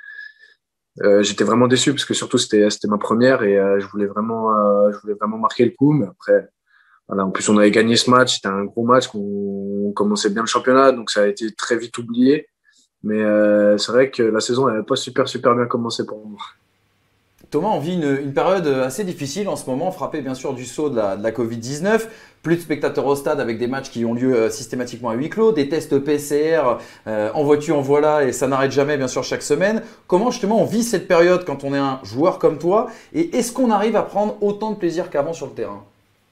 Euh, j'étais vraiment déçu parce que surtout c'était c'était ma première et euh, je voulais vraiment euh, je voulais vraiment marquer le coup. Mais après, voilà, en plus on avait gagné ce match, c'était un gros match, qu'on on commençait bien le championnat, donc ça a été très vite oublié. Mais euh, c'est vrai que la saison n'avait pas super super bien commencé pour moi. Thomas, on vit une, une période assez difficile en ce moment, frappée bien sûr du sceau de la, de la covid dix-neuf. Plus de spectateurs au stade avec des matchs qui ont lieu euh, systématiquement à huis clos, des tests P C R, euh, en vois-tu, en voilà, et ça n'arrête jamais bien sûr chaque semaine. Comment justement on vit cette période quand on est un joueur comme toi, et est-ce qu'on arrive à prendre autant de plaisir qu'avant sur le terrain?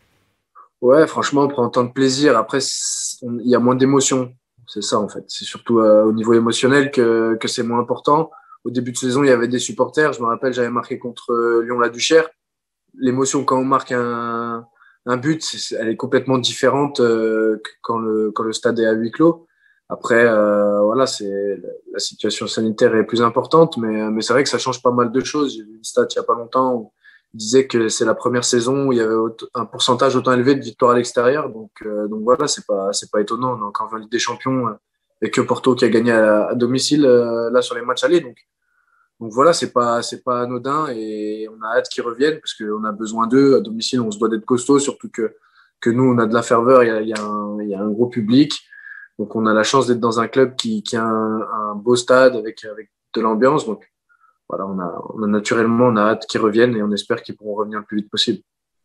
Ouais, franchement, on prend autant de plaisir. Après, il y a moins d'émotions. C'est ça en fait. C'est surtout euh, au niveau émotionnel que, que c'est moins important. Au début de saison, il y avait des supporters. Je me rappelle, j'avais marqué contre Lyon-la-Duchère. L'émotion quand on marque un, un but, c'est, elle est complètement différente euh, que quand le, quand le stade est à huis clos. Après, euh, voilà, c'est la situation sanitaire est plus importante, mais, mais c'est vrai que ça change pas mal de choses. J'ai vu une stat il y a pas longtemps où il disait que c'est la première saison où il y avait un pourcentage autant élevé de victoires à l'extérieur. Donc, euh, donc voilà, c'est pas, c'est pas étonnant. On est encore en Ligue des Champions et que Porto qui a gagné à, à domicile euh, là sur les matchs allés. Donc, donc voilà, c'est pas, c'est pas anodin et on a hâte qu'ils reviennent parce qu'on a besoin d'eux. À domicile, on se doit d'être costaud, surtout que, que nous, on a de la ferveur, il y a, il y a un, il y a un gros public. Donc on a la chance d'être dans un club qui, qui a un, un beau stade avec, avec de l'ambiance. Donc voilà, on a, on a naturellement, on a hâte qu'ils reviennent et on espère qu'ils pourront revenir le plus vite possible.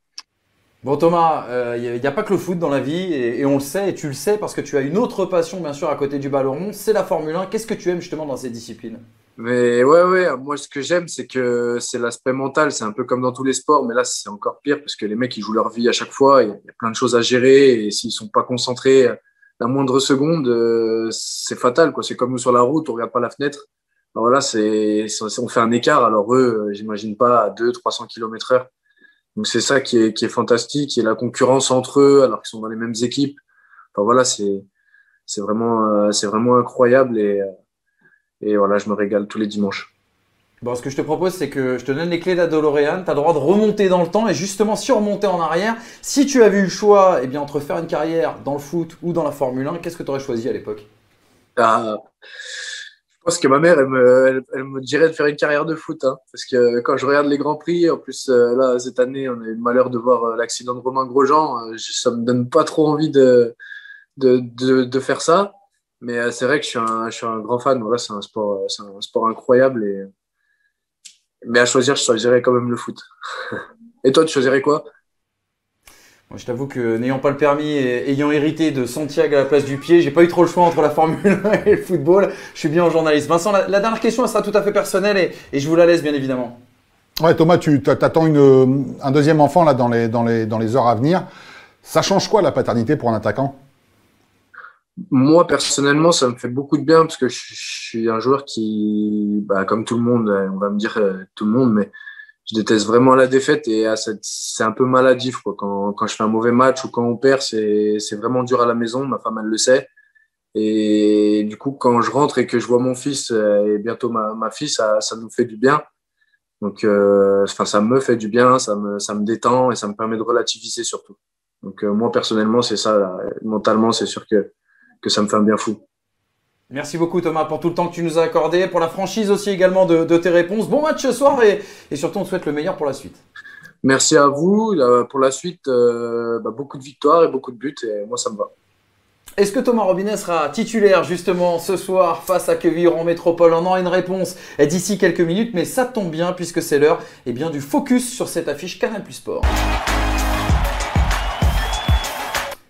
Bon Thomas, il euh, n'y a, a pas que le foot dans la vie et, et on le sait et tu le sais parce que tu as une autre passion bien sûr à côté du ballon rond, c'est la Formule un. Qu'est-ce que tu aimes justement dans ces disciplines? Mais ouais, ouais, moi ce que j'aime c'est que c'est l'aspect mental, c'est un peu comme dans tous les sports, mais là c'est encore pire parce que les mecs ils jouent leur vie à chaque fois, il y a, il y a plein de choses à gérer et s'ils sont pas concentrés la moindre seconde, euh, c'est fatal quoi. C'est comme nous sur la route, on regarde pas la fenêtre. Alors là, c'est, c'est on fait un écart. Alors eux, j'imagine pas à deux, trois cents kilomètres heure. Donc c'est ça qui est qui est fantastique, et la concurrence entre eux alors qu'ils sont dans les mêmes équipes. Enfin voilà, c'est c'est vraiment euh, c'est vraiment incroyable et et voilà, je me régale tous les dimanches. Bon, ce que je te propose, c'est que je te donne les clés de la DeLorean. Tu as le droit de remonter dans le temps et justement, si on remontait en arrière, si tu avais eu le choix, eh bien entre faire une carrière dans le foot ou dans la Formule un, qu'est-ce que tu aurais choisi à l'époque? Ah, je pense que ma mère, elle me, elle, elle me dirait de faire une carrière de foot, hein, parce que quand je regarde les Grands Prix, en plus euh, là cette année, on a eu le malheur de voir euh, l'accident de Romain Grosjean. Euh, ça me donne pas trop envie de de de, de faire ça, mais euh, c'est vrai que je suis un je suis un grand fan. Voilà, c'est un sport, c'est un sport incroyable et mais à choisir, je choisirais quand même le foot. Et toi, tu choisirais quoi? Moi, je t'avoue que n'ayant pas le permis et ayant hérité de Santiago à la place du pied, j'ai pas eu trop le choix entre la Formule un et le football. Je suis bien en journaliste. Vincent, la, la dernière question, elle sera tout à fait personnelle et, et je vous la laisse bien évidemment. Ouais, Thomas, tu t'attends une, un deuxième enfant là dans les, dans, les, dans les heures à venir. Ça change quoi la paternité pour un attaquant? Moi, personnellement, ça me fait beaucoup de bien parce que je, je suis un joueur qui, bah, comme tout le monde, on va me dire euh, tout le monde, mais je déteste vraiment la défaite et ah, c'est un peu maladif, quoi. Quand, quand je fais un mauvais match ou quand on perd, c'est c'est vraiment dur à la maison. Ma femme, elle le sait. Et du coup, quand je rentre et que je vois mon fils et bientôt ma, ma fille, ça, ça nous fait du bien. Donc, euh, enfin, ça me fait du bien, ça me, ça me détend et ça me permet de relativiser surtout. Donc, euh, moi, personnellement, c'est ça. Là. Mentalement, c'est sûr que que ça me fait un bien fou. Merci beaucoup Thomas pour tout le temps que tu nous as accordé, pour la franchise aussi également de, de tes réponses. Bon match ce soir et, et surtout on te souhaite le meilleur pour la suite. Merci à vous. Pour la suite, euh, bah, beaucoup de victoires et beaucoup de buts et moi ça me va. Est-ce que Thomas Robinet sera titulaire justement ce soir face à Quevilly en métropole? On aura une réponse d'ici quelques minutes, mais ça tombe bien puisque c'est l'heure eh bien, du focus sur cette affiche Canal Plus Sport.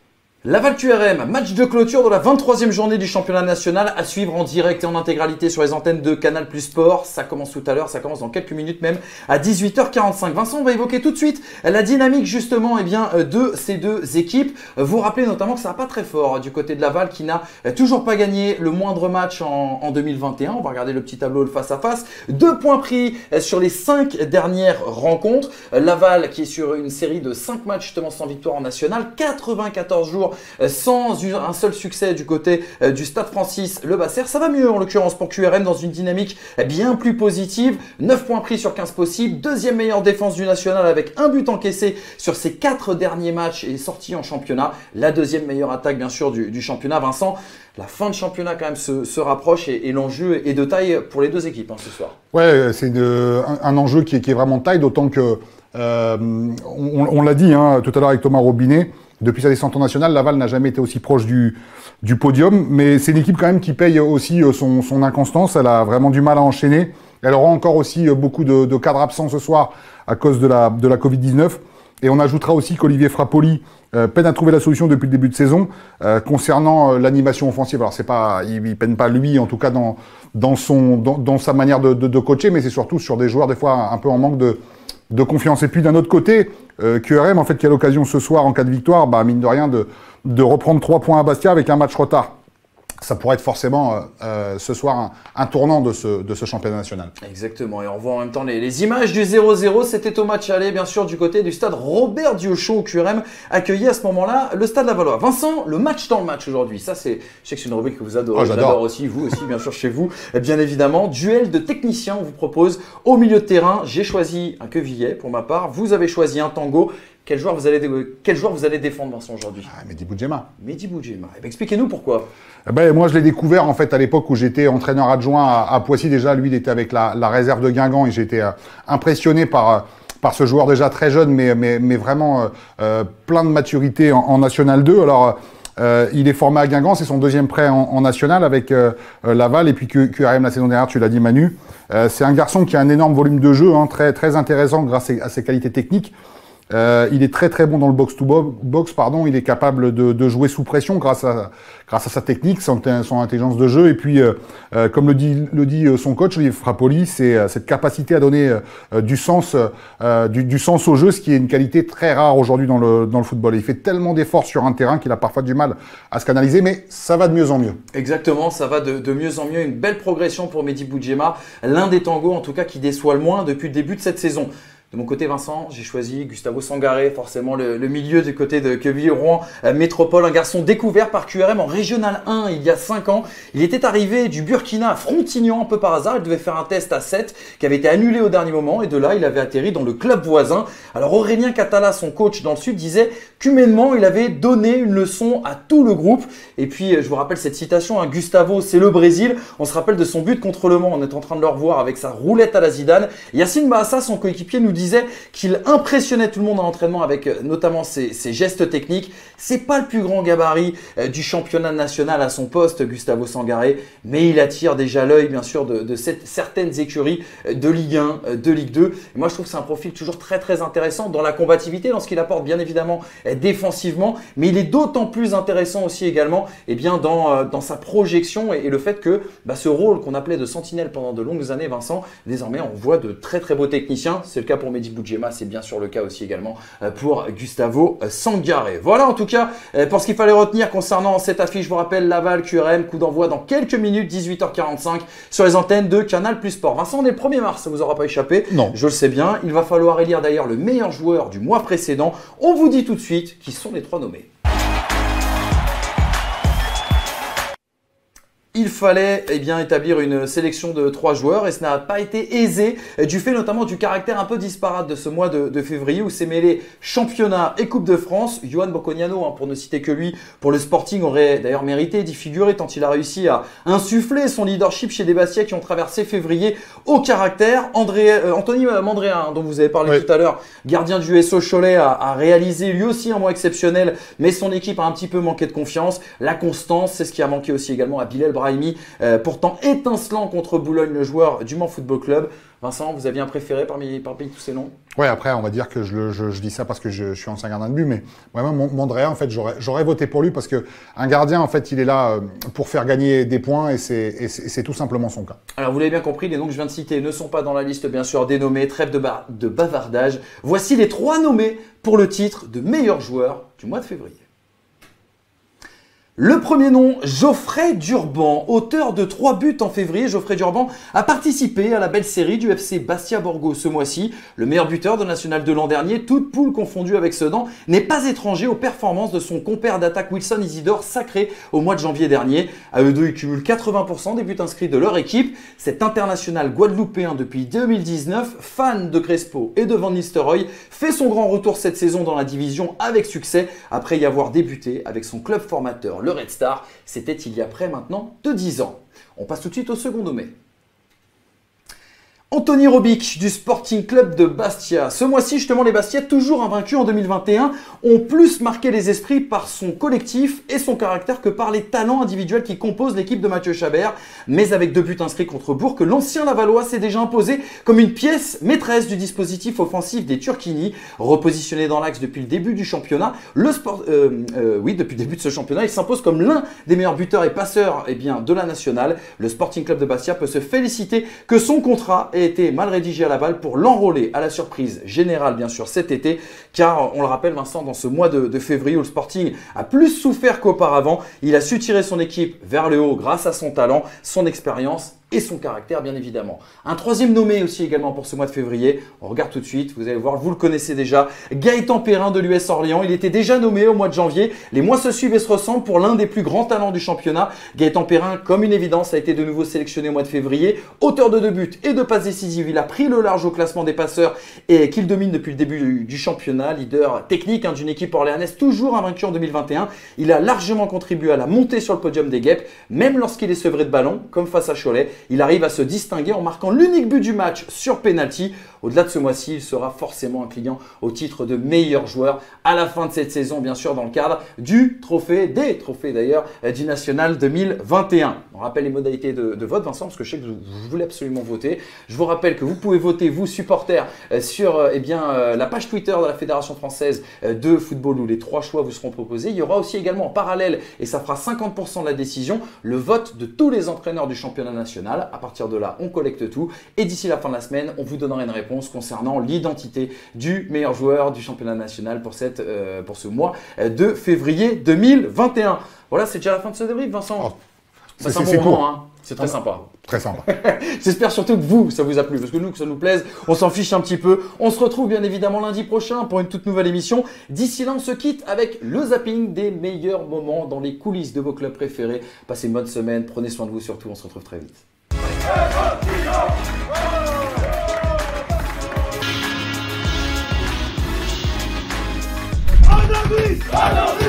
Laval Q R M, match de clôture de la vingt-troisième journée du championnat national à suivre en direct et en intégralité sur les antennes de Canal Plus Sport. Ça commence tout à l'heure, ça commence dans quelques minutes même à dix-huit heures quarante-cinq. Vincent, on va évoquer tout de suite la dynamique justement eh bien, de ces deux équipes. Vous rappelez notamment que ça va pas très fort du côté de Laval qui n'a toujours pas gagné le moindre match en, en deux mille vingt et un. On va regarder le petit tableau, le face à face. Deux points pris sur les cinq dernières rencontres. Laval qui est sur une série de cinq matchs justement sans victoire en national, quatre-vingt-quatorze jours sans un seul succès du côté du Stade Francis Le Basser. Ça va mieux en l'occurrence pour Q R M dans une dynamique bien plus positive. neuf points pris sur quinze possibles. Deuxième meilleure défense du national avec un but encaissé sur ses quatre derniers matchs et sorti en championnat. La deuxième meilleure attaque bien sûr du, du championnat. Vincent, la fin de championnat quand même se, se rapproche et, et l'enjeu est de taille pour les deux équipes hein, ce soir. Ouais, c'est un, un enjeu qui est, qui est vraiment de taille, d'autant que euh, on, on l'a dit hein, tout à l'heure avec Thomas Robinet. Depuis sa descente en nationale, Laval n'a jamais été aussi proche du, du podium, mais c'est une équipe quand même qui paye aussi son, son inconstance. Elle a vraiment du mal à enchaîner. Elle aura encore aussi beaucoup de, de cadres absents ce soir à cause de la, de la Covid dix-neuf. Et on ajoutera aussi qu'Olivier Frappoli euh, peine à trouver la solution depuis le début de saison euh, concernant euh, l'animation offensive. Alors c'est pas, il, il peine pas lui, en tout cas dans dans son dans, dans sa manière de, de, de coacher, mais c'est surtout sur des joueurs des fois un peu en manque de de confiance. Et puis d'un autre côté, euh, Q R M en fait qui a l'occasion ce soir en cas de victoire, bah mine de rien de de reprendre trois points à Bastia avec un match retard. Ça pourrait être forcément euh, euh, ce soir un, un tournant de ce, de ce championnat national. Exactement, et on voit en même temps les, les images du zéro zéro. C'était au match aller, bien sûr, du côté du stade Robert Diochon, où Q R M accueillait à ce moment-là le stade Lavallois. Vincent, le match dans le match aujourd'hui, ça c'est, je sais que c'est une rubrique que vous adorez, oh, j'adore. j'adore aussi, vous aussi, bien sûr, chez vous, bien évidemment. Duel de techniciens, on vous propose au milieu de terrain. J'ai choisi un Quevillet pour ma part, vous avez choisi un Tango. Quel joueur vous allez, quel joueur vous allez défendre, Vincent, aujourd'hui? ah, Mehdi Boudjema. Mehdi Boudjema. Eh ben, expliquez-nous pourquoi. Eh ben, moi, je l'ai découvert en fait à l'époque où j'étais entraîneur adjoint à, à Poissy. Déjà, lui, il était avec la, la réserve de Guingamp et j'ai été euh, impressionné par, euh, par ce joueur déjà très jeune, mais, mais, mais vraiment euh, euh, plein de maturité en, en National deux. Alors, euh, il est formé à Guingamp, c'est son deuxième prêt en, en National avec euh, Laval et puis Q R M la saison dernière, tu l'as dit Manu. Euh, c'est un garçon qui a un énorme volume de jeu, hein, très, très intéressant grâce à ses qualités techniques. Euh, il est très très bon dans le box to box, pardon. Il est capable de, de jouer sous pression grâce à grâce à sa technique, son, son intelligence de jeu. Et puis, euh, euh, comme le dit le dit son coach, Olivier Frappoli, c'est euh, cette capacité à donner euh, du sens euh, du, du sens au jeu, ce qui est une qualité très rare aujourd'hui dans le dans le football. Et il fait tellement d'efforts sur un terrain qu'il a parfois du mal à se canaliser, mais ça va de mieux en mieux. Exactement, ça va de, de mieux en mieux. Une belle progression pour Mehdi Boudjema, l'un des tangos en tout cas qui déçoit le moins depuis le début de cette saison. De mon côté, Vincent, j'ai choisi Gustavo Sangaré, forcément le, le milieu du côté de Quevilly-Rouen euh, Métropole, un garçon découvert par Q R M en Régional un il y a cinq ans. Il était arrivé du Burkina à Frontignan un peu par hasard, il devait faire un test à sept qui avait été annulé au dernier moment et de là, il avait atterri dans le club voisin. Alors Aurélien Catala, son coach dans le sud, disait qu'humainement, il avait donné une leçon à tout le groupe. Et puis, je vous rappelle cette citation, hein, Gustavo, c'est le Brésil. On se rappelle de son but contre Le Mans, on est en train de le revoir avec sa roulette à la Zidane. Yacine Bahassa, son coéquipier, nous dit disait qu'il impressionnait tout le monde en entraînement avec euh, notamment ses, ses gestes techniques. C'est pas le plus grand gabarit euh, du championnat national à son poste, Gustavo Sangaré, mais il attire déjà l'œil bien sûr de, de cette, certaines écuries euh, de Ligue un, euh, de Ligue deux. Et moi je trouve que c'est un profil toujours très très intéressant dans la combativité, dans ce qu'il apporte bien évidemment euh, défensivement, mais il est d'autant plus intéressant aussi également eh bien, dans, euh, dans sa projection et, et le fait que bah, ce rôle qu'on appelait de sentinelle pendant de longues années, Vincent, désormais on voit de très très beaux techniciens. C'est le cas pour Mehdi Boudjema, c'est bien sûr le cas aussi également pour Gustavo Sangaré. Voilà en tout cas pour ce qu'il fallait retenir concernant cette affiche. Je vous rappelle, Laval Q R M, coup d'envoi dans quelques minutes, dix-huit heures quarante-cinq sur les antennes de Canal Plus Sport. Vincent, on est le premier mars, ça vous aura pas échappé. Non. Je le sais bien, il va falloir élire d'ailleurs le meilleur joueur du mois précédent. On vous dit tout de suite qui sont les trois nommés. Il fallait eh bien, établir une sélection de trois joueurs et ce n'a pas été aisé du fait notamment du caractère un peu disparate de ce mois de, de février où s'est mêlé championnat et Coupe de France. Yohan Bocognano, hein, pour ne citer que lui, pour le Sporting aurait d'ailleurs mérité d'y figurer tant il a réussi à insuffler son leadership chez des Bastia qui ont traversé février au caractère. André, euh, Anthony Mandrea, hein, dont vous avez parlé oui. tout à l'heure, gardien du S O Cholet, a, a réalisé lui aussi un mois exceptionnel, mais son équipe a un petit peu manqué de confiance. La constance, c'est ce qui a manqué aussi également à Bilal Brahim Brahimi, euh, pourtant étincelant contre Boulogne, le joueur du Mans Football Club. Vincent, vous aviez un préféré parmi, parmi tous ces noms? Ouais, après, on va dire que je, le, je, je dis ça parce que je, je suis ancien gardien de but, mais moi-même, Mandrea, en fait, j'aurais voté pour lui parce que un gardien, en fait, il est là pour faire gagner des points et c'est tout simplement son cas. Alors, vous l'avez bien compris, les noms que je viens de citer ne sont pas dans la liste, bien sûr, des nommés. Trêve de, de bavardage. Voici les trois nommés pour le titre de meilleur joueur du mois de février. Le premier nom, Geoffrey Durban, auteur de trois buts en février. Geoffrey Durban a participé à la belle série du F C Bastia Borgo ce mois-ci. Le meilleur buteur de National deux l'an dernier, toute poule confondue avec Sedan, n'est pas étranger aux performances de son compère d'attaque Wilson Isidore, sacré au mois de janvier dernier. À eux deux, ils cumulent quatre-vingts pour cent des buts inscrits de leur équipe. Cet international guadeloupéen depuis deux mille dix-neuf, fan de Crespo et de Van Nistelrooy, fait son grand retour cette saison dans la division avec succès après y avoir débuté avec son club formateur, le Red Star. C'était il y a près maintenant de dix ans. On passe tout de suite au second nommé. Anthony Robic du Sporting Club de Bastia. Ce mois-ci, justement, les Bastia, toujours invaincus en deux mille vingt et un, ont plus marqué les esprits par son collectif et son caractère que par les talents individuels qui composent l'équipe de Mathieu Chabert. Mais avec deux buts inscrits contre Bourg, l'ancien Lavallois s'est déjà imposé comme une pièce maîtresse du dispositif offensif des Turchini. Repositionné dans l'axe depuis le début du championnat, le sport, euh, euh, oui, depuis le début de ce championnat, il s'impose comme l'un des meilleurs buteurs et passeurs eh bien, de la nationale. Le Sporting Club de Bastia peut se féliciter que son contrat ait été mal rédigé à la balle pour l'enrôler à la surprise générale bien sûr cet été, car on le rappelle Vincent, dans ce mois de, de février où le Sporting a plus souffert qu'auparavant, il a su tirer son équipe vers le haut grâce à son talent, son expérience et son caractère bien évidemment. Un troisième nommé aussi également pour ce mois de février, on regarde tout de suite, vous allez voir, vous le connaissez déjà, Gaëtan Perrin de l'U S Orléans, il était déjà nommé au mois de janvier, les mois se suivent et se ressemblent pour l'un des plus grands talents du championnat. Gaëtan Perrin, comme une évidence, a été de nouveau sélectionné au mois de février, auteur de deux buts et de passes décisives, il a pris le large au classement des passeurs et qu'il domine depuis le début du, du championnat, leader technique hein, d'une équipe orléanaise toujours invaincue en deux mille vingt et un, il a largement contribué à la montée sur le podium des Guêpes, même lorsqu'il est sevré de ballon, comme face à Cholet. Il arrive à se distinguer en marquant l'unique but du match sur penalty. Au-delà de ce mois-ci, il sera forcément un client au titre de meilleur joueur à la fin de cette saison, bien sûr, dans le cadre du trophée, des trophées d'ailleurs, du National deux mille vingt et un. On rappelle les modalités de, de vote, Vincent, parce que je sais que vous, vous voulez absolument voter. Je vous rappelle que vous pouvez voter, vous supporters, sur eh bien, la page Twitter de la Fédération Française de Football où les trois choix vous seront proposés. Il y aura aussi également en parallèle, et ça fera cinquante pour cent de la décision, le vote de tous les entraîneurs du championnat national. À partir de là, on collecte tout et d'ici la fin de la semaine, on vous donnera une réponse concernant l'identité du meilleur joueur du championnat national pour, cette, euh, pour ce mois de février deux mille vingt et un. Voilà, c'est déjà la fin de ce débrief, Vincent. Oh, c'est un bon moment, hein. C'est très sympa. Très sympa. J'espère surtout que vous, ça vous a plu, parce que nous, que ça nous plaise, on s'en fiche un petit peu. On se retrouve bien évidemment lundi prochain pour une toute nouvelle émission. D'ici là, on se quitte avec le zapping des meilleurs moments dans les coulisses de vos clubs préférés. Passez une bonne semaine, prenez soin de vous surtout, on se retrouve très vite. Anarchie! Anarchie!